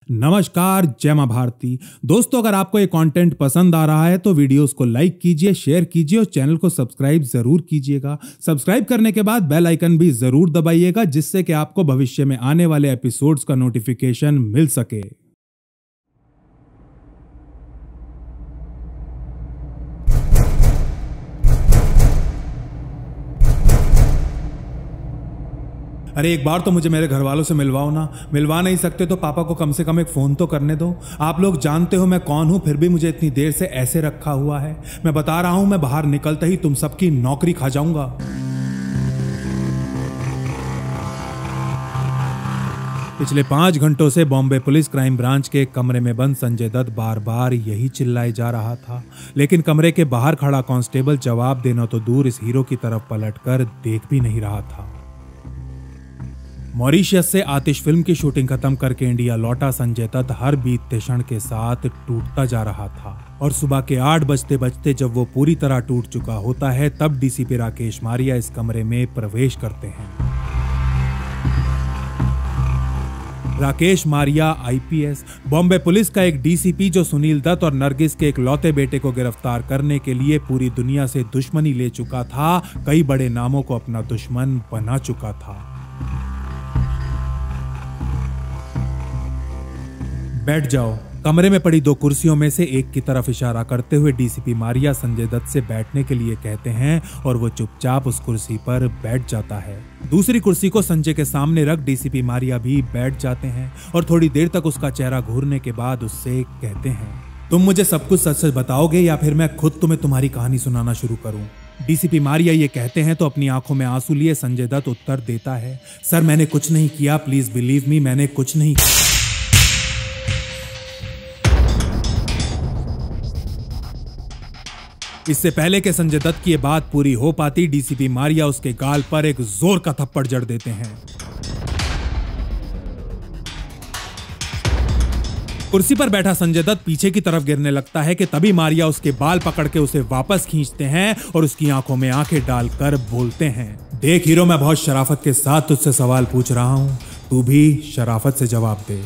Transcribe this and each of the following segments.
नमस्कार, जय मां भारती। दोस्तों, अगर आपको ये कंटेंट पसंद आ रहा है तो वीडियोस को लाइक कीजिए, शेयर कीजिए और चैनल को सब्सक्राइब जरूर कीजिएगा। सब्सक्राइब करने के बाद बेल आइकन भी जरूर दबाइएगा, जिससे कि आपको भविष्य में आने वाले एपिसोड्स का नोटिफिकेशन मिल सके। अरे एक बार तो मुझे मेरे घर वालों से मिलवाओ ना। मिलवा नहीं सकते तो पापा को कम से कम एक फोन तो करने दो। आप लोग जानते हो मैं कौन हूं, फिर भी मुझे इतनी देर से ऐसे रखा हुआ है। मैं बता रहा हूं, मैं बाहर निकलते ही तुम सबकी नौकरी खा जाऊंगा। पिछले 5 घंटों से बॉम्बे पुलिस क्राइम ब्रांच के एक कमरे में बंद संजय दत्त बार बार यही चिल्लाए जा रहा था, लेकिन कमरे के बाहर खड़ा कांस्टेबल जवाब देना तो दूर इस हीरो की तरफ पलटकर देख भी नहीं रहा था। मॉरिशस से आतिश फिल्म की शूटिंग खत्म करके इंडिया लौटा संजय दत्त हर बीतते क्षण के साथ टूटता जा रहा था, और सुबह के 8 बजते बजते जब वो पूरी तरह टूट चुका होता है तब डीसीपी राकेश मारिया इस कमरे में प्रवेश करते हैं। Rakesh Maria IPS, Bombay police का एक डीसीपी जो सुनील दत्त और नरगिस के एक लौते बेटे को गिरफ्तार करने के लिए पूरी दुनिया से दुश्मनी ले चुका था, कई बड़े नामों को अपना दुश्मन बना चुका था। बैठ जाओ। कमरे में पड़ी 2 कुर्सियों में से एक की तरफ इशारा करते हुए डीसीपी मारिया संजय दत्त से बैठने के लिए कहते हैं और वो चुपचाप उस कुर्सी पर बैठ जाता है। दूसरी कुर्सी को संजय के सामने रख डीसीपी मारिया भी बैठ जाते हैं और थोड़ी देर तक उसका चेहरा घूरने के बाद उससे कहते हैं, तुम मुझे सब कुछ सच सच बताओगे या फिर मैं खुद तुम्हें तुम्हारी कहानी सुनाना शुरू करूं? डीसीपी मारिया ये कहते हैं तो अपनी आंखों में आंसू लिए संजय दत्त उत्तर देता है, सर मैंने कुछ नहीं किया, प्लीज बिलीव मी, मैंने कुछ नहीं किया। इससे पहले कि संजय दत्त की ये बात पूरी हो पाती, डीसीपी मारिया उसके गाल पर एक जोर का थप्पड़ जड़ देते हैं। कुर्सी पर बैठा संजय दत्त पीछे की तरफ गिरने लगता है कि तभी मारिया उसके बाल पकड़ के उसे वापस खींचते हैं और उसकी आंखों में आंखें डालकर बोलते हैं, देख हीरो, मैं बहुत शराफत के साथ तुझसे सवाल पूछ रहा हूं, तू भी शराफत से जवाब दे।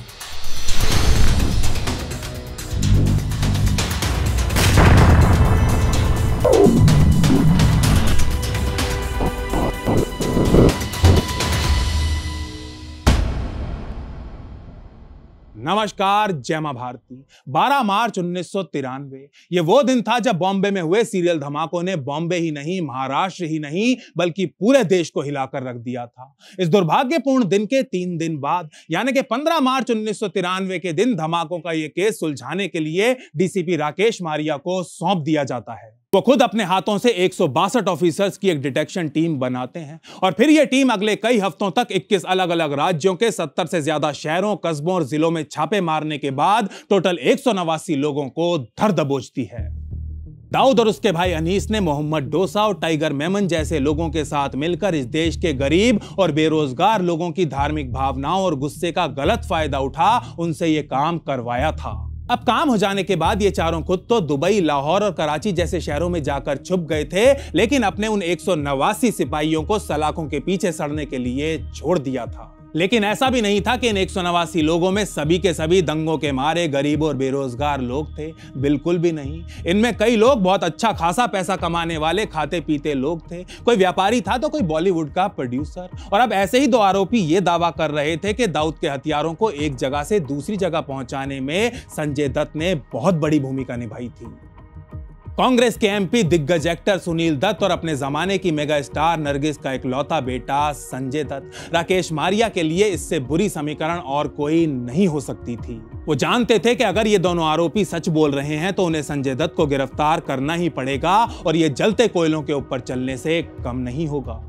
नमस्कार, जय मां भारती। 12 मार्च 1993 ये वो दिन था जब बॉम्बे में हुए सीरियल धमाकों ने बॉम्बे ही नहीं, महाराष्ट्र ही नहीं, बल्कि पूरे देश को हिलाकर रख दिया था। इस दुर्भाग्यपूर्ण दिन के 3 दिन बाद, यानी कि 15 मार्च 1993 के दिन धमाकों का यह केस सुलझाने के लिए डीसीपी राकेश मारिया को सौंप दिया जाता है। वो खुद अपने हाथों से 162 ऑफिसर्स की एक डिटेक्शन टीम बनाते हैं और फिर यह टीम अगले कई हफ्तों तक 21 अलग अलग राज्यों के 70 से ज्यादा शहरों, कस्बों और जिलों में छापे मारने के बाद टोटल 189 लोगों को धर दबोचती है। दाऊद और उसके भाई अनीस ने मोहम्मद डोसा और टाइगर मेमन जैसे लोगों के साथ मिलकर इस देश के गरीब और बेरोजगार लोगों की धार्मिक भावनाओं और गुस्से का गलत फायदा उठा उनसे यह काम करवाया था। अब काम हो जाने के बाद ये चारों खुद तो दुबई, लाहौर और कराची जैसे शहरों में जाकर छुप गए थे, लेकिन अपने उन 189 सिपाहियों को सलाखों के पीछे सड़ने के लिए छोड़ दिया था। लेकिन ऐसा भी नहीं था कि इन 189 लोगों में सभी के सभी दंगों के मारे गरीब और बेरोजगार लोग थे, बिल्कुल भी नहीं। इनमें कई लोग बहुत अच्छा खासा पैसा कमाने वाले खाते पीते लोग थे। कोई व्यापारी था तो कोई बॉलीवुड का प्रोड्यूसर। और अब ऐसे ही 2 आरोपी ये दावा कर रहे थे कि दाऊद के हथियारों को एक जगह से दूसरी जगह पहुंचाने में संजय दत्त ने बहुत बड़ी भूमिका निभाई थी। कांग्रेस के एमपी दिग्गज एक्टर सुनील दत्त और अपने जमाने की मेगा स्टार नरगिस का इकलौता बेटा संजय दत्त, राकेश मारिया के लिए इससे बुरी समीकरण और कोई नहीं हो सकती थी। वो जानते थे कि अगर ये दोनों आरोपी सच बोल रहे हैं तो उन्हें संजय दत्त को गिरफ्तार करना ही पड़ेगा और ये जलते कोयलों के ऊपर चलने से कम नहीं होगा।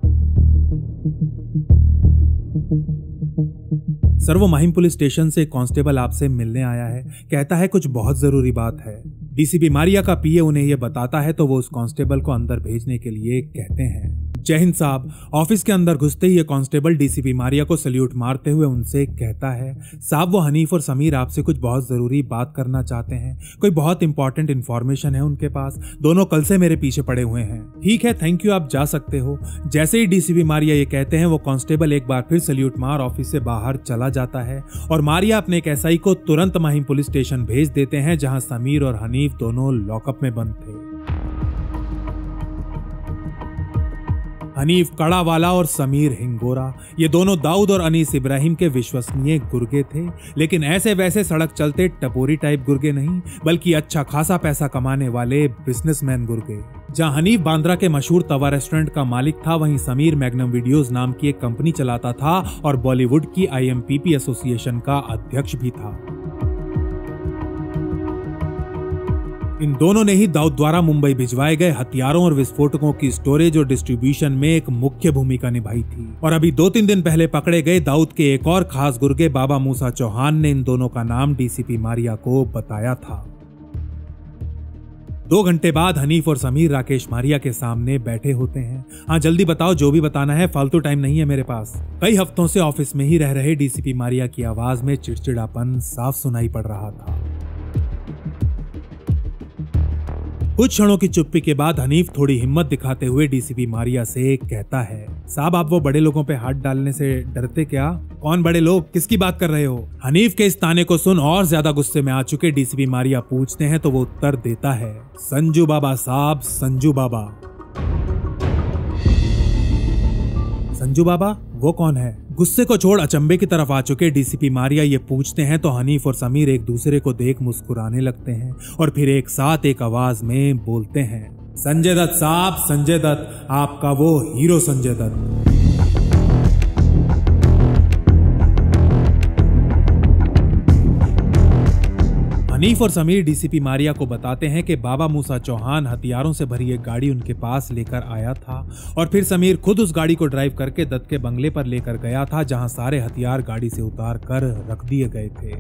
सर, वो माहिम पुलिस स्टेशन से कांस्टेबल आपसे मिलने आया है, कहता है कुछ बहुत जरूरी बात है। डीसीपी मारिया का पीए उन्हें यह बताता है तो वो उस कांस्टेबल को अंदर भेजने के लिए कहते हैं। जय हिंद साहब। ऑफिस के अंदर घुसते ही ये कांस्टेबल डीसीपी मारिया को सल्यूट मारते हुए उनसे कहता है, साहब वो हनीफ और समीर आपसे कुछ बहुत जरूरी बात करना चाहते हैं, कोई बहुत इंपॉर्टेंट इंफॉर्मेशन है उनके पास, दोनों कल से मेरे पीछे पड़े हुए हैं। ठीक है, थैंक यू, आप जा सकते हो। जैसे ही डीसीपी मारिया ये कहते हैं, वो कांस्टेबल एक बार फिर सल्यूट मार ऑफिस से बाहर चला जाता है और मारिया अपने एक एसआई को तुरंत माहिम पुलिस स्टेशन भेज देते हैं, जहां समीर और हनीफ दोनों लॉकअप में बंद थे। हनीफ कड़ावाला और समीर हिंगोरा, ये दोनों दाऊद और अनीस इब्राहिम के विश्वसनीय गुर्गे थे, लेकिन ऐसे वैसे सड़क चलते टपोरी टाइप गुर्गे नहीं, बल्कि अच्छा खासा पैसा कमाने वाले बिजनेसमैन गुर्गे। जहां हनीफ बांद्रा के मशहूर तवा रेस्टोरेंट का मालिक था, वहीं समीर मैग्नम वीडियोज नाम की एक कंपनी चलाता था और बॉलीवुड की IMPP एसोसिएशन का अध्यक्ष भी था। इन दोनों ने ही दाऊद द्वारा मुंबई भिजवाए गए हथियारों और विस्फोटकों की स्टोरेज और डिस्ट्रीब्यूशन में एक मुख्य भूमिका निभाई थी। और अभी 2-3 दिन पहले पकड़े गए दाऊद के एक और खास गुर्गे बाबा मूसा चौहान ने इन दोनों का नाम डीसीपी मारिया को बताया था। 2 घंटे बाद हनीफ और समीर राकेश मारिया के सामने बैठे होते हैं। हाँ, जल्दी बताओ, जो भी बताना है, फालतू टाइम नहीं है मेरे पास। कई हफ्तों से ऑफिस में ही रह रहे डीसीपी मारिया की आवाज में चिड़चिड़ापन साफ सुनाई पड़ रहा था। कुछ क्षणों की चुप्पी के बाद हनीफ थोड़ी हिम्मत दिखाते हुए डीसीपी मारिया से कहता है, साहब आप वो बड़े लोगों पे हाथ डालने से डरते क्या? कौन बड़े लोग, किसकी बात कर रहे हो? हनीफ के इस ताने को सुन और ज्यादा गुस्से में आ चुके डीसीपी मारिया पूछते हैं तो वो उत्तर देता है, संजू बाबा साहब, संजू बाबा। संजू बाबा? वो कौन है? गुस्से को छोड़ अचंबे की तरफ आ चुके डीसीपी मारिया ये पूछते हैं तो हनीफ और समीर एक दूसरे को देख मुस्कुराने लगते हैं और फिर एक साथ एक आवाज में बोलते हैं, संजय दत्त साहब, संजय दत्त, आपका वो हीरो संजय दत्त। हनीफ और समीर डीसीपी मारिया को बताते हैं कि बाबा मूसा चौहान हथियारों से भरी एक गाड़ी उनके पास लेकर आया था और फिर समीर खुद उस गाड़ी को ड्राइव करके दत्त के बंगले पर लेकर गया था, जहां सारे हथियार गाड़ी से उतार कर रख दिए गए थे।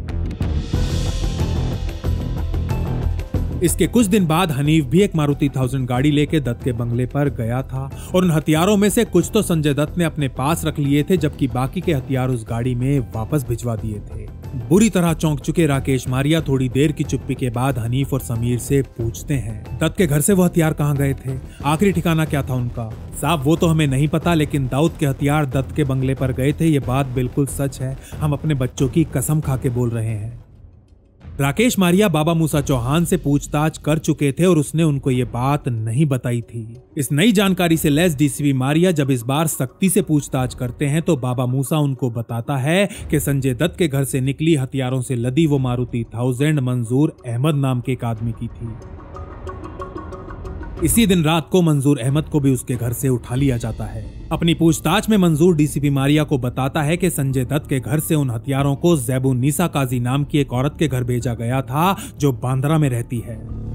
इसके कुछ दिन बाद हनीफ भी एक मारुति 1000 गाड़ी लेके दत्त के बंगले पर गया था और उन हथियारों में से कुछ तो संजय दत्त ने अपने पास रख लिए थे, जबकि बाकी के हथियार उस गाड़ी में वापस भिजवा दिए थे। बुरी तरह चौंक चुके राकेश मारिया थोड़ी देर की चुप्पी के बाद हनीफ और समीर से पूछते हैं, दत्त के घर से वो हथियार कहाँ गए थे? आखिरी ठिकाना क्या था उनका? साहब वो तो हमें नहीं पता, लेकिन दाऊद के हथियार दत्त के बंगले पर गए थे, ये बात बिल्कुल सच है, हम अपने बच्चों की कसम खा के बोल रहे हैं। राकेश मारिया बाबा मूसा चौहान से पूछताछ कर चुके थे और उसने उनको ये बात नहीं बताई थी। इस नई जानकारी से लैस डीसीपी मारिया जब इस बार सख्ती से पूछताछ करते हैं तो बाबा मूसा उनको बताता है कि संजय दत्त के घर से निकली हथियारों से लदी वो मारुति 1000 मंजूर अहमद नाम के एक आदमी की थी। इसी दिन रात को मंजूर अहमद को भी उसके घर से उठा लिया जाता है। अपनी पूछताछ में मंजूर डीसीपी मारिया को बताता है कि संजय दत्त के घर से उन हथियारों को ज़ैबुन्निसा काजी नाम की एक औरत के घर भेजा गया था, जो बांद्रा में रहती है।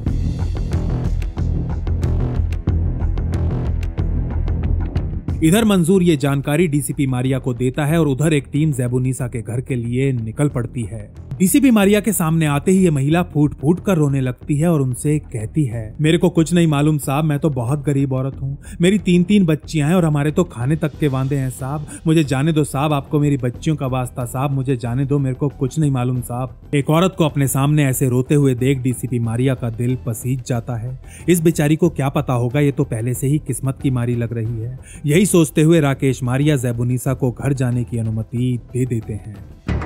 इधर मंजूर ये जानकारी डीसीपी मारिया को देता है और उधर एक टीम ज़ैबुन्निसा के घर के लिए निकल पड़ती है। डीसीपी मारिया के सामने आते ही ये महिला फूट फूट कर रोने लगती है और उनसे कहती है, मेरे को कुछ नहीं मालूम साहब, मैं तो बहुत गरीब औरत हूँ, मेरी 3-3 बच्चियां हैं और हमारे तो खाने तक के वांदे हैं साहब, मुझे जाने दो साहब, आपको मेरी बच्चियों का वास्ता साहब, मुझे जाने दो, मेरे को कुछ नहीं मालूम साहब। एक औरत को अपने सामने ऐसे रोते हुए देख डीसीपी मारिया का दिल पसीज जाता है। इस बेचारी को क्या पता होगा, ये तो पहले से ही किस्मत की मारी लग रही है। यही सोचते हुए राकेश मारिया ज़ैबुन्निसा को घर जाने की अनुमति दे देते हैं।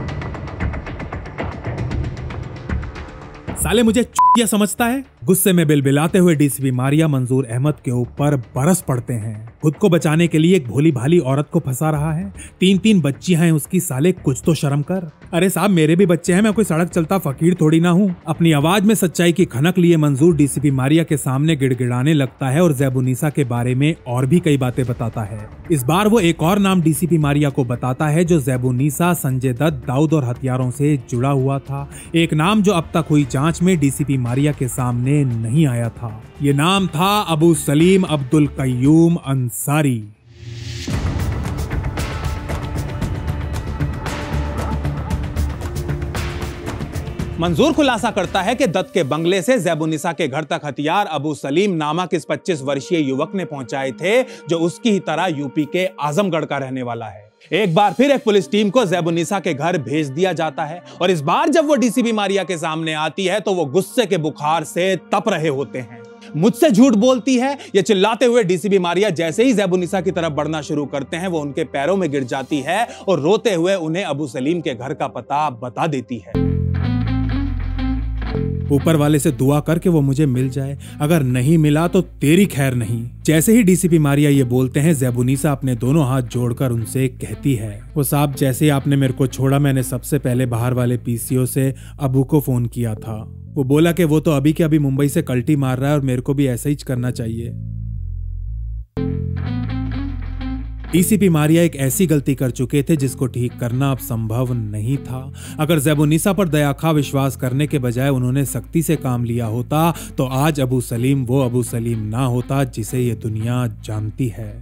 साले मुझे चुतिया समझता है? गुस्से में बिलबिलाते हुए डीसीपी मारिया मंजूर अहमद के ऊपर बरस पड़ते हैं। खुद को बचाने के लिए एक भोली भाली औरत को फंसा रहा है, 3-3 बच्चियां हैं उसकी, साले कुछ तो शर्म कर। अरे साहब मेरे भी बच्चे हैं, मैं कोई सड़क चलता फकीर थोड़ी ना हूँ। अपनी आवाज में सच्चाई की खनक लिए मंजूर डीसीपी मारिया के सामने गिड़गिड़ाने लगता है और ज़ैबुन्निसा के बारे में और भी कई बातें बताता है। इस बार वो एक और नाम डीसीपी मारिया को बताता है जो ज़ैबुन्निसा, संजय दत्त, दाऊद और हथियारों से जुड़ा हुआ था। एक नाम जो अब तक हुई जांच में डीसीपी मारिया के सामने नहीं आया था। ये नाम था अबू सलीम अब्दुल कय्यूम अंसारी। मंजूर खुलासा करता है कि दत्त के बंगले से ज़ैबुन्निसा के घर तक हथियार अबू सलीम नामक इस 25 वर्षीय युवक ने पहुंचाए थे, जो उसकी ही तरह यूपी के आजमगढ़ का रहने वाला है। एक बार फिर एक पुलिस टीम को ज़ैबुन्निसा के घर भेज दिया जाता है और इस बार जब वो डीसीपी मारिया के सामने आती है तो वो गुस्से के बुखार से तप रहे होते हैं। मुझसे झूठ बोलती है, ये चिल्लाते हुए डीसीपी मारिया जैसे ही ज़ैबुन्निसा की तरफ बढ़ना शुरू करते हैं वो उनके पैरों में गिर जाती है और रोते हुए उन्हें अबू सलीम के घर का पता बता देती है। ऊपर वाले से दुआ करके वो मुझे मिल जाए, अगर नहीं मिला तो तेरी खैर नहीं। जैसे ही डीसीपी मारिया ये बोलते हैं, ज़ैबुन्निसा अपने दोनों हाथ जोड़कर उनसे कहती है, वो साहब जैसे ही आपने मेरे को छोड़ा मैंने सबसे पहले बाहर वाले पीसीओ से अबू को फोन किया था। वो बोला कि वो तो अभी के अभी मुंबई से कल्टी मार रहा है और मेरे को भी ऐसा ही करना चाहिए। डीसीपी मारिया एक ऐसी गलती कर चुके थे जिसको ठीक करना अब संभव नहीं था। अगर ज़ैबुन्निसा पर दयाखा विश्वास करने के बजाय उन्होंने सख्ती से काम लिया होता तो आज अबू सलीम वो अबू सलीम ना होता जिसे ये दुनिया जानती है।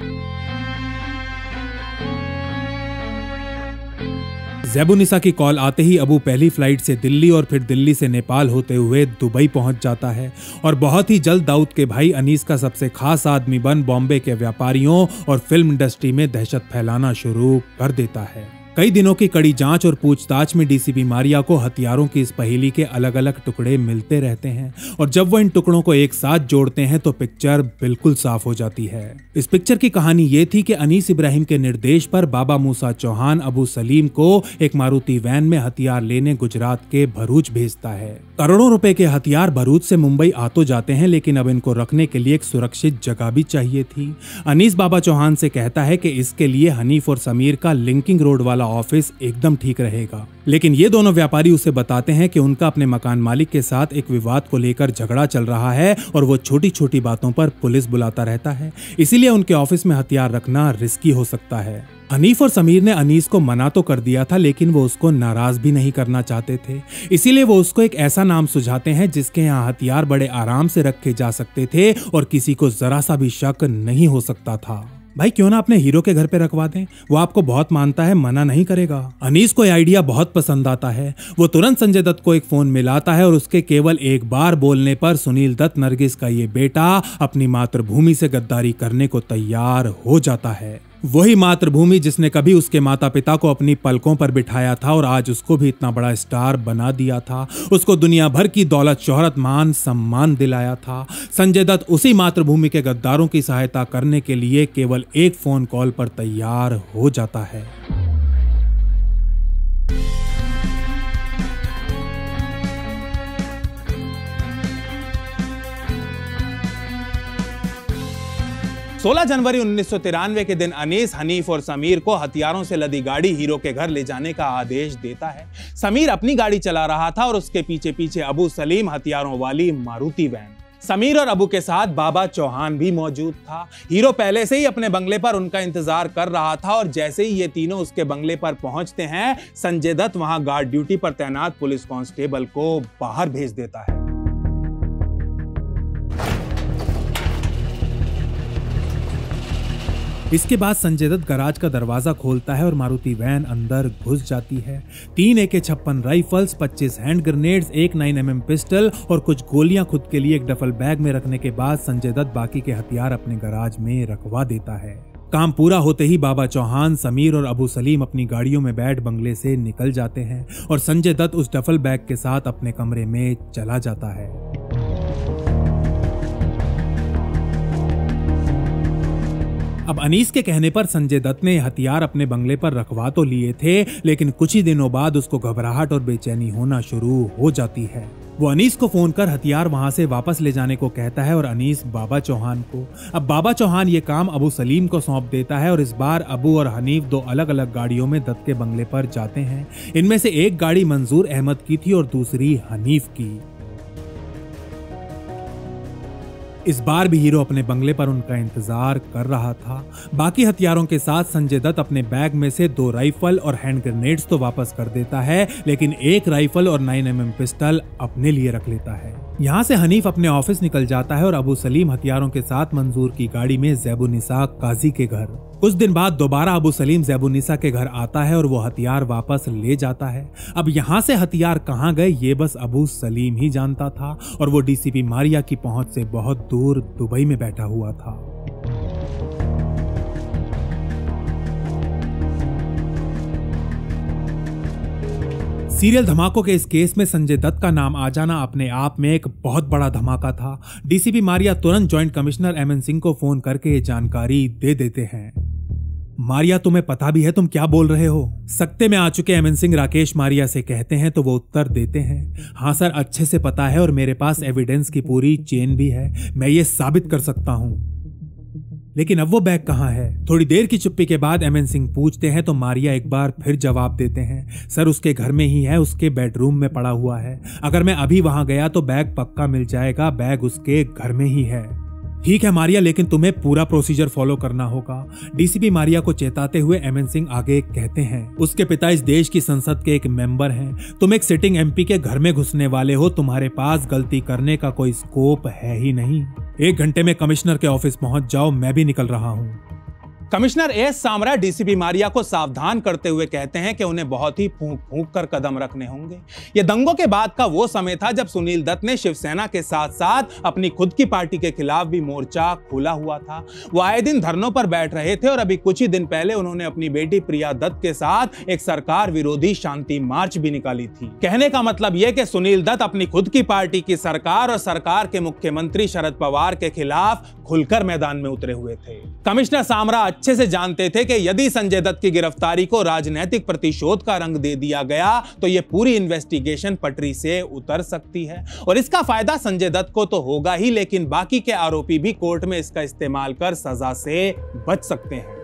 ज़ैबुन्निसा की कॉल आते ही अबू पहली फ्लाइट से दिल्ली और फिर दिल्ली से नेपाल होते हुए दुबई पहुंच जाता है और बहुत ही जल्द दाऊद के भाई अनीस का सबसे खास आदमी बन बॉम्बे के व्यापारियों और फिल्म इंडस्ट्री में दहशत फैलाना शुरू कर देता है। कई दिनों की कड़ी जांच और पूछताछ में डीसीपी मारिया को हथियारों की इस पहेली के अलग अलग टुकड़े मिलते रहते हैं और जब वो इन टुकड़ों को एक साथ जोड़ते हैं तो पिक्चर बिल्कुल साफ हो जाती है। इस पिक्चर की कहानी ये थी कि अनीस इब्राहिम के निर्देश पर बाबा मूसा चौहान अबू सलीम को एक मारुति वैन में हथियार लेने गुजरात के भरूच भेजता है। करोड़ों रुपए के हथियार भरूच से मुंबई आ तो जाते हैं, लेकिन अब इनको रखने के लिए एक सुरक्षित जगह भी चाहिए थी। अनीस बाबा चौहान से कहता है कि इसके लिए हनीफ और समीर का लिंकिंग रोड वाला ऑफिस एकदम ठीक रहेगा, लेकिन ये दोनों व्यापारी उसे बताते हैं कि उनका अपने मकान मालिक के साथ एक विवाद को लेकर झगड़ा चल रहा है और वो छोटी छोटी बातों पर पुलिस बुलाता रहता है, इसीलिए उनके ऑफिस में हथियार रखना रिस्की हो सकता है। हनीफ और समीर ने अनीस को मना तो कर दिया था, लेकिन वो उसको नाराज भी नहीं करना चाहते थे, इसीलिए वो उसको एक ऐसा नाम सुझाते हैं जिसके यहाँ हथियार बड़े आराम से रखे जा सकते थे और किसी को जरा सा भी शक नहीं हो सकता था। भाई क्यों ना अपने हीरो के घर पे रखवा दें, वो आपको बहुत मानता है, मना नहीं करेगा। अनीस को यह आइडिया बहुत पसंद आता है। वो तुरंत संजय दत्त को एक फोन मिलाता है और उसके केवल एक बार बोलने पर सुनील दत्त नरगिस का ये बेटा अपनी मातृभूमि से गद्दारी करने को तैयार हो जाता है। वही मातृभूमि जिसने कभी उसके माता पिता को अपनी पलकों पर बिठाया था और आज उसको भी इतना बड़ा स्टार बना दिया था, उसको दुनिया भर की दौलत शोहरत मान सम्मान दिलाया था। संजय दत्त उसी मातृभूमि के गद्दारों की सहायता करने के लिए केवल एक फोन कॉल पर तैयार हो जाता है। सोलह जनवरी 1993 के दिन अनीस, हनीफ और समीर को हथियारों से लदी गाड़ी हीरो के घर ले जाने का आदेश देता है। समीर अपनी गाड़ी चला रहा था और उसके पीछे पीछे अबू सलीम हथियारों वाली मारुति वैन। समीर और अबू के साथ बाबा चौहान भी मौजूद था। हीरो पहले से ही अपने बंगले पर उनका इंतजार कर रहा था और जैसे ही ये तीनों उसके बंगले पर पहुंचते हैं, संजय दत्त वहां गार्ड ड्यूटी पर तैनात पुलिस कांस्टेबल को बाहर भेज देता है। इसके बाद संजय दत्त गराज का दरवाजा खोलता है और मारुति वैन अंदर घुस जाती है। 3 AK-56 राइफल्स, 25 हैंड ग्रेनेड्स, एक 9mm पिस्टल और कुछ गोलियां खुद के लिए एक डफल बैग में रखने के बाद संजय दत्त बाकी के हथियार अपने गराज में रखवा देता है। काम पूरा होते ही बाबा चौहान, समीर और अबू सलीम अपनी गाड़ियों में बैठ बंगले से निकल जाते हैं और संजय दत्त उस डफल बैग के साथ अपने कमरे में चला जाता है। अब अनीस के कहने पर संजय दत्त ने हथियार अपने बंगले पर रखवा तो लिए थे, लेकिन कुछ ही दिनों बाद उसको घबराहट और बेचैनी होना शुरू हो जाती है। वो अनीस को फोन कर हथियार वहां से वापस ले जाने को कहता है और अनीस बाबा चौहान को। अब बाबा चौहान ये काम अबू सलीम को सौंप देता है और इस बार अबू और हनीफ 2 अलग अलग गाड़ियों में दत्त के बंगले पर जाते हैं। इनमें से एक गाड़ी मंजूर अहमद की थी और दूसरी हनीफ की। इस बार भी हीरो अपने बंगले पर उनका इंतजार कर रहा था। बाकी हथियारों के साथ संजय दत्त अपने बैग में से 2 राइफल और हैंड ग्रेनेड्स तो वापस कर देता है, लेकिन एक राइफल और 9mm पिस्टल अपने लिए रख लेता है। यहाँ से हनीफ अपने ऑफिस निकल जाता है और अबू सलीम हथियारों के साथ मंजूर की गाड़ी में ज़ैबुन्निसा काजी के घर। कुछ दिन बाद दोबारा अबू सलीम ज़ैबुन्निसा के घर आता है और वो हथियार वापस ले जाता है। अब यहाँ से हथियार कहाँ गए ये बस अबू सलीम ही जानता था और वो डीसीपी मारिया की पहुंच से बहुत दूर दुबई में बैठा हुआ था। सीरियल धमाकों के इस केस में संजय दत्त का नाम आ जाना अपने आप में एक बहुत बड़ा धमाका था। डीसीपी मारिया तुरंत जॉइंट कमिश्नर एमएन सिंह को फोन करके ये जानकारी दे देते हैं। मारिया, तुम्हें पता भी है तुम क्या बोल रहे हो? सख्ते में आ चुके एमएन सिंह राकेश मारिया से कहते हैं तो वो उत्तर देते हैं, हाँ सर, अच्छे से पता है और मेरे पास एविडेंस की पूरी चेन भी है, मैं ये साबित कर सकता हूँ। लेकिन अब वो बैग कहाँ है? थोड़ी देर की चुप्पी के बाद एमएन सिंह पूछते हैं तो मारिया एक बार फिर जवाब देते हैं, सर उसके घर में ही है, उसके बेडरूम में पड़ा हुआ है। अगर मैं अभी वहां गया तो बैग पक्का मिल जाएगा, बैग उसके घर में ही है। ठीक है मारिया, लेकिन तुम्हें पूरा प्रोसीजर फॉलो करना होगा। डीसीपी मारिया को चेताते हुए एमएन सिंह आगे कहते हैं, उसके पिता इस देश की संसद के एक मेंबर हैं, तुम एक सिटिंग एमपी के घर में घुसने वाले हो, तुम्हारे पास गलती करने का कोई स्कोप है ही नहीं। 1 घंटे में कमिश्नर के ऑफिस पहुंच जाओ, मैं भी निकल रहा हूं। Commissioner S Samra DCP Maria को सावधान करते हुए कहते हैं कि उन्हें बहुत ही फूंक फूंक कर कदम रखने होंगे। ये दंगों के बाद का वो समय था जब सुनील दत्त ने शिवसेना के साथ साथ अपनी खुद की पार्टी के खिलाफ भी मोर्चा खोला हुआ था। वो आए दिन धरनों पर बैठ रहे थे और अभी कुछ ही दिन पहले उन्होंने अपनी बेटी प्रिया दत्त के साथ एक सरकार विरोधी शांति मार्च भी निकाली थी। कहने का मतलब यह कि सुनील दत्त अपनी खुद की पार्टी की सरकार और सरकार के मुख्यमंत्री शरद पवार के खिलाफ खुलकर मैदान में उतरे हुए थे। कमिश्नर सामरा अच्छे से जानते थे कि यदि संजय दत्त की गिरफ्तारी को राजनीतिक प्रतिशोध का रंग दे दिया गया तो यह पूरी इन्वेस्टिगेशन पटरी से उतर सकती है और इसका फायदा संजय दत्त को तो होगा ही, लेकिन बाकी के आरोपी भी कोर्ट में इसका इस्तेमाल कर सजा से बच सकते हैं।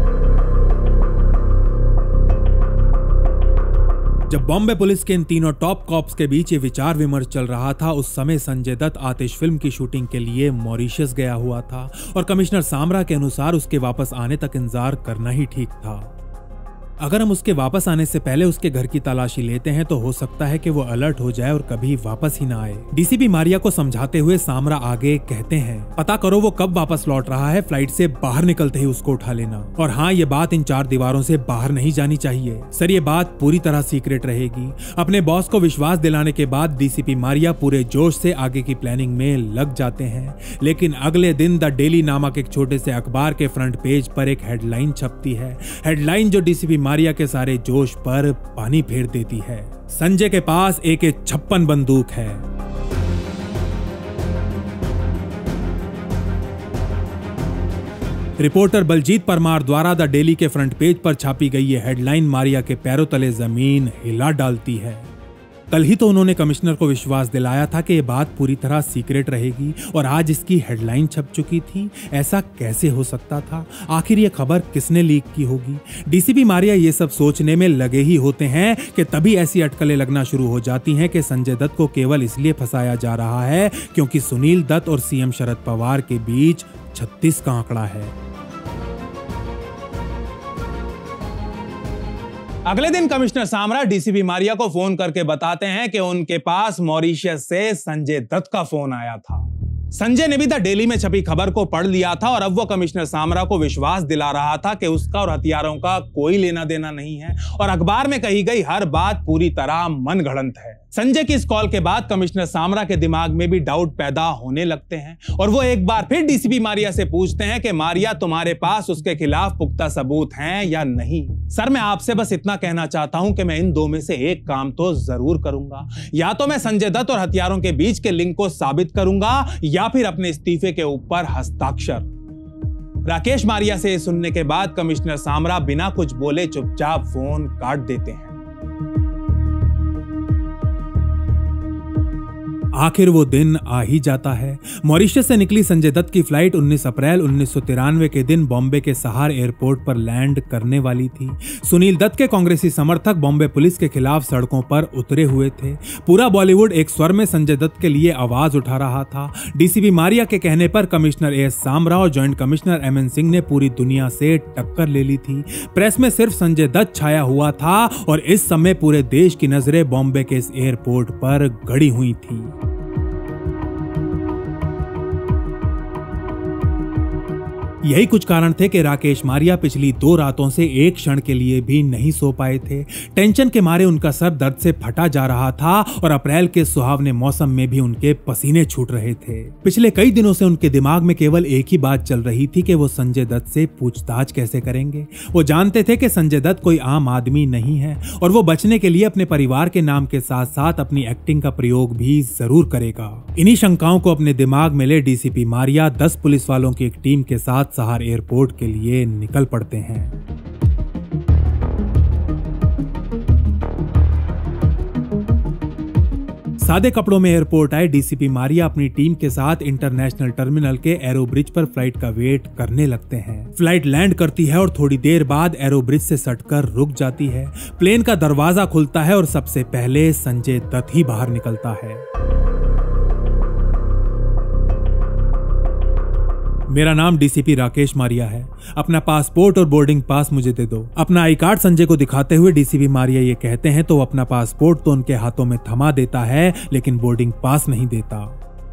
जब बॉम्बे पुलिस के इन तीनों टॉप कॉप्स के बीच ये विचार विमर्श चल रहा था, उस समय संजय दत्त आतिश फिल्म की शूटिंग के लिए मॉरिशस गया हुआ था और कमिश्नर सामरा के अनुसार उसके वापस आने तक इंतजार करना ही ठीक था। अगर हम उसके वापस आने से पहले उसके घर की तलाशी लेते हैं तो हो सकता है कि वो अलर्ट हो जाए और कभी वापस ही ना आए। डीसीपी मारिया को समझाते हुए सामरा आगे कहते हैं, पता करो वो कब वापस लौट रहा है, फ्लाइट से बाहर निकलते ही उसको उठा लेना। और हाँ, ये बात इन 4 दीवारों से बाहर नहीं जानी चाहिए। सर, ये बात पूरी तरह सीक्रेट रहेगी। अपने बॉस को विश्वास दिलाने के बाद डीसीपी मारिया पूरे जोश से आगे की प्लानिंग में लग जाते हैं। लेकिन अगले दिन द डेली नामक एक छोटे से अखबार के फ्रंट पेज पर एक हेडलाइन छपती है। हेडलाइन जो डीसीपी मारिया के सारे जोश पर पानी फेर देती है। संजय के पास AK-56 बंदूक है। रिपोर्टर बलजीत परमार द्वारा द डेली के फ्रंट पेज पर छापी गई ये हेडलाइन मारिया के पैरों तले जमीन हिला डालती है। कल ही तो उन्होंने कमिश्नर को विश्वास दिलाया था कि ये बात पूरी तरह सीक्रेट रहेगी और आज इसकी हेडलाइन छप चुकी थी। ऐसा कैसे हो सकता था? आखिर ये खबर किसने लीक की होगी? डीसीपी मारिया ये सब सोचने में लगे ही होते हैं कि तभी ऐसी अटकलें लगना शुरू हो जाती हैं कि संजय दत्त को केवल इसलिए फंसाया जा रहा है क्योंकि सुनील दत्त और सीएम शरद पवार के बीच 36 का आंकड़ा है। अगले दिन कमिश्नर सामरा डीसीपी मारिया को फोन करके बताते हैं कि उनके पास मॉरिशस से संजय दत्त का फोन आया था। संजय ने भी द डेली में छपी खबर को पढ़ लिया था और अब वो कमिश्नर सामरा को विश्वास दिला रहा था कि उसका और हथियारों का कोई लेना देना नहीं है और अखबार में कही गई हर बात पूरी तरह मनगढ़ंत है। संजय की इस कॉल के बाद कमिश्नर सामरा के दिमाग में भी डाउट पैदा होने लगते हैं और वो एक बार फिर डीसीपी मारिया से पूछते हैं कि मारिया, तुम्हारे पास उसके खिलाफ पुख्ता सबूत हैं या नहीं? सर, मैं आपसे बस इतना कहना चाहता हूं कि मैं इन 2 में से एक काम तो जरूर करूंगा। या तो मैं संजय दत्त और हथियारों के बीच के लिंक को साबित करूंगा या फिर अपने इस्तीफे के ऊपर हस्ताक्षर। राकेश मारिया से सुनने के बाद कमिश्नर सामरा बिना कुछ बोले चुपचाप फोन काट देते हैं। आखिर वो दिन आ ही जाता है। मॉरिशस से निकली संजय दत्त की फ्लाइट 19 अप्रैल 1993 के दिन बॉम्बे के सहार एयरपोर्ट पर लैंड करने वाली थी। सुनील दत्त के कांग्रेसी समर्थक बॉम्बे पुलिस के खिलाफ सड़कों पर उतरे हुए थे। पूरा बॉलीवुड एक स्वर में संजय दत्त के लिए आवाज उठा रहा था। डीसीपी मारिया के कहने पर कमिश्नर एस सामरा और जॉइंट कमिश्नर एमएन सिंह ने पूरी दुनिया से टक्कर ले ली थी। प्रेस में सिर्फ संजय दत्त छाया हुआ था और इस समय पूरे देश की नजरें बॉम्बे के इस एयरपोर्ट पर गड़ी हुई थी। यही कुछ कारण थे कि राकेश मारिया पिछली 2 रातों से एक क्षण के लिए भी नहीं सो पाए थे। टेंशन के मारे उनका सर दर्द से फटा जा रहा था और अप्रैल के सुहावने मौसम में भी उनके पसीने छूट रहे थे। पिछले कई दिनों से उनके दिमाग में केवल एक ही बात चल रही थी कि वो संजय दत्त से पूछताछ कैसे करेंगे। वो जानते थे कि संजय दत्त कोई आम आदमी नहीं है और वो बचने के लिए अपने परिवार के नाम के साथ साथ अपनी एक्टिंग का प्रयोग भी जरूर करेगा। इन्हीं शंकाओं को अपने दिमाग में ले डीसीपी मारिया 10 पुलिस वालों की एक टीम के साथ सहार एयरपोर्ट के लिए निकल पड़ते हैं। सादे कपड़ों में एयरपोर्ट आए डीसीपी मारिया अपनी टीम के साथ इंटरनेशनल टर्मिनल के एरो ब्रिज पर फ्लाइट का वेट करने लगते हैं। फ्लाइट लैंड करती है और थोड़ी देर बाद एरो ब्रिज से सटकर रुक जाती है। प्लेन का दरवाजा खुलता है और सबसे पहले संजय दत्त ही बाहर निकलता है। मेरा नाम डीसीपी राकेश मारिया है। अपना पासपोर्ट और बोर्डिंग पास मुझे दे दो। अपना आई कार्ड संजय को दिखाते हुए डीसीपी मारिया ये कहते हैं तो अपना पासपोर्ट तो उनके हाथों में थमा देता है, लेकिन बोर्डिंग पास नहीं देता।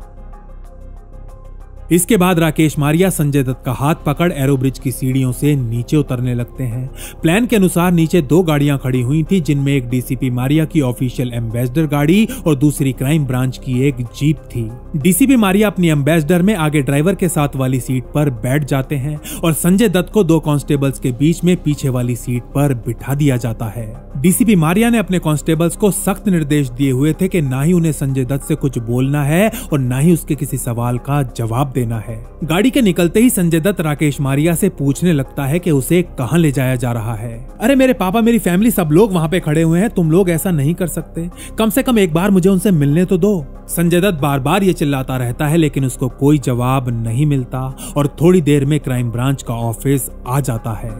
इसके बाद राकेश मारिया संजय दत्त का हाथ पकड़ एरो ब्रिज की सीढ़ियों से नीचे उतरने लगते हैं। प्लान के अनुसार नीचे 2 गाड़ियां खड़ी हुई थी, जिनमें एक डीसीपी मारिया की ऑफिशियल एम्बेसडर गाड़ी और दूसरी क्राइम ब्रांच की एक जीप थी। डीसीपी मारिया अपनी एम्बेसडर में आगे ड्राइवर के साथ वाली सीट पर बैठ जाते हैं और संजय दत्त को 2 कांस्टेबल्स के बीच में पीछे वाली सीट पर बिठा दिया जाता है। डीसीपी मारिया ने अपने कांस्टेबल्स को सख्त निर्देश दिए हुए थे कि ना ही उन्हें संजय दत्त से कुछ बोलना है और ना ही उसके किसी सवाल का जवाब देना है। गाड़ी के निकलते ही संजय दत्त राकेश मारिया से पूछने लगता है कि उसे कहां ले जाया जा रहा है। अरे मेरे पापा, मेरी फैमिली, सब लोग वहां पे खड़े हुए हैं, तुम लोग ऐसा नहीं कर सकते। कम से कम एक बार मुझे उनसे मिलने तो दो। संजय दत्त बार बार ये चिल्लाता रहता है, लेकिन उसको कोई जवाब नहीं मिलता और थोड़ी देर में क्राइम ब्रांच का ऑफिस आ जाता है।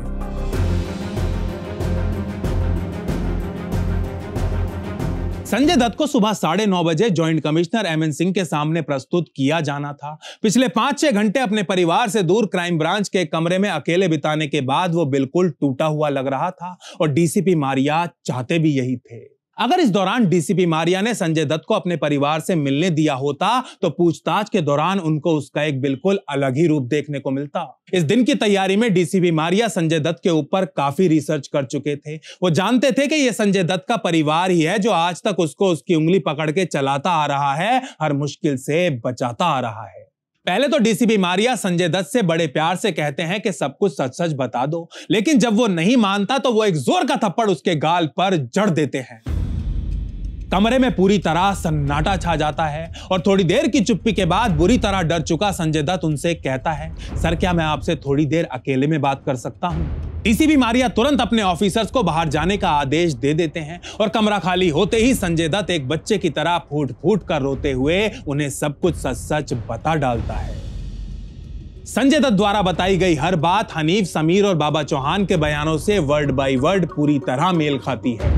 संजय दत्त को सुबह 9:30 बजे जॉइंट कमिश्नर एमएन सिंह के सामने प्रस्तुत किया जाना था। पिछले 5-6 घंटे अपने परिवार से दूर क्राइम ब्रांच के कमरे में अकेले बिताने के बाद वो बिल्कुल टूटा हुआ लग रहा था और डीसीपी मारिया चाहते भी यही थे। अगर इस दौरान डीसीपी मारिया ने संजय दत्त को अपने परिवार से मिलने दिया होता तो पूछताछ के दौरान उनको उसका एक बिल्कुल अलग ही रूप देखने को मिलता। इस दिन की तैयारी में डीसीपी मारिया संजय दत्त के ऊपर काफी रिसर्च कर चुके थे। वो जानते थे कि यह संजय दत्त का परिवार ही है जो आज तक उसको उसकी उंगली पकड़ के चलाता आ रहा है, हर मुश्किल से बचाता आ रहा है। पहले तो डीसीपी मारिया संजय दत्त से बड़े प्यार से कहते हैं कि सब कुछ सच सच बता दो, लेकिन जब वो नहीं मानता तो वो एक जोर का थप्पड़ उसके गाल पर जड़ देते हैं। कमरे में पूरी तरह सन्नाटा छा जाता है और थोड़ी देर की चुप्पी के बाद बुरी तरह डर चुका संजय दत्त उनसे कहता है, सर क्या मैं आपसे थोड़ी देर अकेले में बात कर सकता हूं? डीसीपी मारिया तुरंत अपने ऑफिसर्स को बाहर जाने का आदेश दे देते हैं और कमरा खाली होते ही संजय दत्त एक बच्चे की तरह फूट फूट कर रोते हुए उन्हें सब कुछ सच सच बता डालता है। संजय दत्त द्वारा बताई गई हर बात हनीफ, समीर और बाबा चौहान के बयानों से वर्ड बाय वर्ड पूरी तरह मेल खाती है।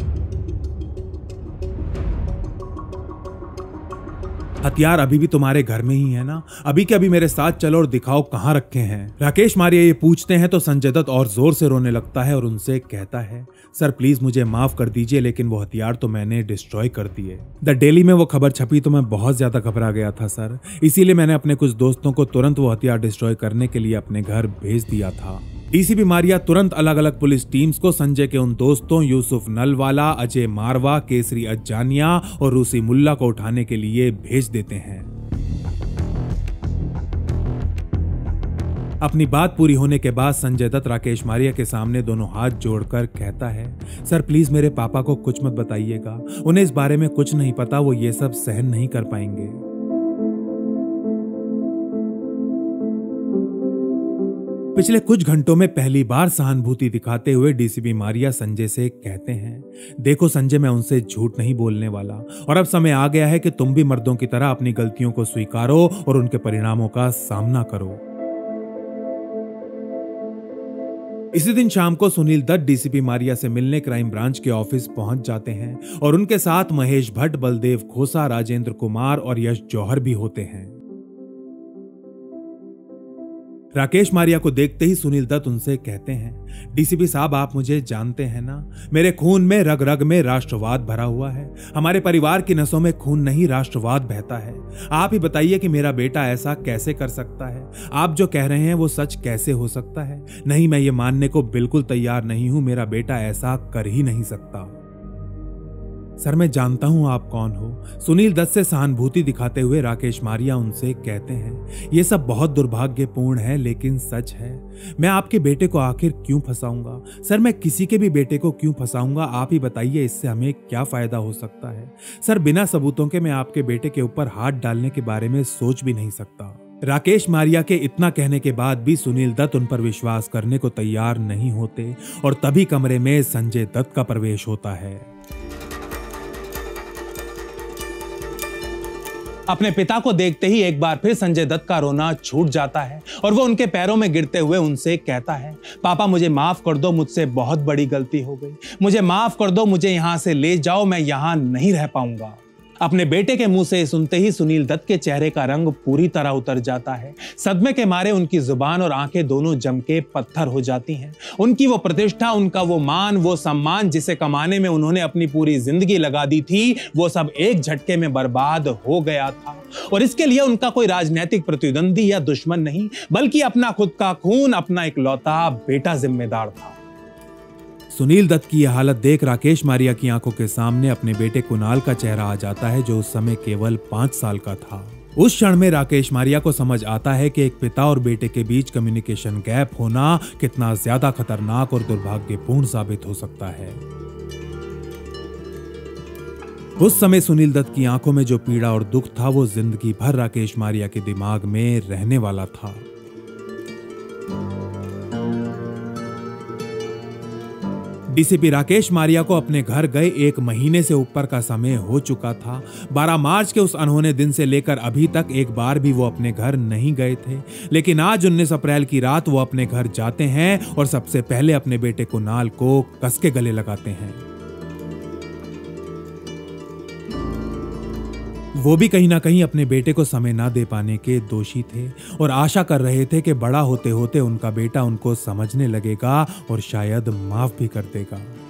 हथियार अभी भी तुम्हारे घर में ही है ना? अभी के अभी मेरे साथ चलो और दिखाओ कहां रखे हैं। राकेश मारिया ये पूछते हैं तो संजय दत्त और जोर से रोने लगता है और उनसे कहता है, सर प्लीज मुझे माफ कर दीजिए, लेकिन वो हथियार तो मैंने डिस्ट्रॉय कर दिए। द डेली में वो खबर छपी तो मैं बहुत ज्यादा घबरा गया था सर, इसीलिए मैंने अपने कुछ दोस्तों को तुरंत वो हथियार डिस्ट्रॉय करने के लिए अपने घर भेज दिया था। डीसीपी मारिया तुरंत अलग अलग पुलिस टीम्स को संजय के उन दोस्तों यूसुफ नलवाला, अजय मारवा, केसरी अज्जानिया और रूसी मुल्ला को उठाने के लिए भेज देते हैं। अपनी बात पूरी होने के बाद संजय दत्त राकेश मारिया के सामने दोनों हाथ जोड़कर कहता है, सर प्लीज मेरे पापा को कुछ मत बताइएगा, उन्हें इस बारे में कुछ नहीं पता, वो ये सब सहन नहीं कर पाएंगे। पिछले कुछ घंटों में पहली बार सहानुभूति दिखाते हुए डीसीपी मारिया संजय से कहते हैं, देखो संजय मैं उनसे झूठ नहीं बोलने वाला और अब समय आ गया है कि तुम भी मर्दों की तरह अपनी गलतियों को स्वीकारो और उनके परिणामों का सामना करो। इसी दिन शाम को सुनील दत्त डीसीपी मारिया से मिलने क्राइम ब्रांच के ऑफिस पहुंच जाते हैं और उनके साथ महेश भट्ट, बलदेव खोसा, राजेंद्र कुमार और यश जौहर भी होते हैं। राकेश मारिया को देखते ही सुनील दत्त उनसे कहते हैं, डीसीपी साहब, आप मुझे जानते हैं ना, मेरे खून में रग रग में राष्ट्रवाद भरा हुआ है। हमारे परिवार की नसों में खून नहीं राष्ट्रवाद बहता है। आप ही बताइए कि मेरा बेटा ऐसा कैसे कर सकता है? आप जो कह रहे हैं वो सच कैसे हो सकता है? नहीं, मैं ये मानने को बिल्कुल तैयार नहीं हूं, मेरा बेटा ऐसा कर ही नहीं सकता। सर, मैं जानता हूं आप कौन हो। सुनील दत्त से सहानुभूति दिखाते हुए राकेश मारिया उनसे कहते हैं, यह सब बहुत दुर्भाग्यपूर्ण है लेकिन सच है। मैं आपके बेटे को आखिर क्यों फंसाऊंगा? सर, मैं किसी के भी बेटे को क्यों फंसाऊंगा? आप ही बताइए, इससे हमें क्या फायदा हो सकता है? सर, बिना सबूतों के मैं आपके बेटे के ऊपर हाथ डालने के बारे में सोच भी नहीं सकता। राकेश मारिया के इतना कहने के बाद भी सुनील दत्त उन पर विश्वास करने को तैयार नहीं होते और तभी कमरे में संजय दत्त का प्रवेश होता है। अपने पिता को देखते ही एक बार फिर संजय दत्त का रोना छूट जाता है और वो उनके पैरों में गिरते हुए उनसे कहता है, पापा मुझे माफ कर दो, मुझसे बहुत बड़ी गलती हो गई, मुझे माफ कर दो, मुझे यहां से ले जाओ, मैं यहां नहीं रह पाऊंगा। अपने बेटे के मुंह से सुनते ही सुनील दत्त के चेहरे का रंग पूरी तरह उतर जाता है। सदमे के मारे उनकी जुबान और आंखें दोनों जम के पत्थर हो जाती हैं। उनकी वो प्रतिष्ठा, उनका वो मान, वो सम्मान जिसे कमाने में उन्होंने अपनी पूरी जिंदगी लगा दी थी, वो सब एक झटके में बर्बाद हो गया था। और इसके लिए उनका कोई राजनीतिक प्रतिद्वंदी या दुश्मन नहीं, बल्कि अपना खुद का खून, अपना इकलौता बेटा जिम्मेदार था। सुनील दत्त की यह हालत देख राकेश मारिया की आंखों के सामने अपने बेटे कुणाल का चेहरा आ जाता है, जो उस समय केवल 5 साल का था। उस क्षण में राकेश मारिया को समझ आता है कि एक पिता और बेटे के बीच कम्युनिकेशन गैप होना कितना ज्यादा खतरनाक और दुर्भाग्यपूर्ण साबित हो सकता है। उस समय सुनील दत्त की आंखों में जो पीड़ा और दुख था, वो जिंदगी भर राकेश मारिया के दिमाग में रहने वाला था। डीसीपी राकेश मारिया को अपने घर गए 1 महीने से ऊपर का समय हो चुका था। 12 मार्च के उस अनहोने दिन से लेकर अभी तक एक बार भी वो अपने घर नहीं गए थे, लेकिन आज 19 अप्रैल की रात वो अपने घर जाते हैं और सबसे पहले अपने बेटे कुणाल को कस के गले लगाते हैं। वो भी कहीं ना कहीं अपने बेटे को समय ना दे पाने के दोषी थे और आशा कर रहे थे कि बड़ा होते होते उनका बेटा उनको समझने लगेगा और शायद माफ भी कर देगा।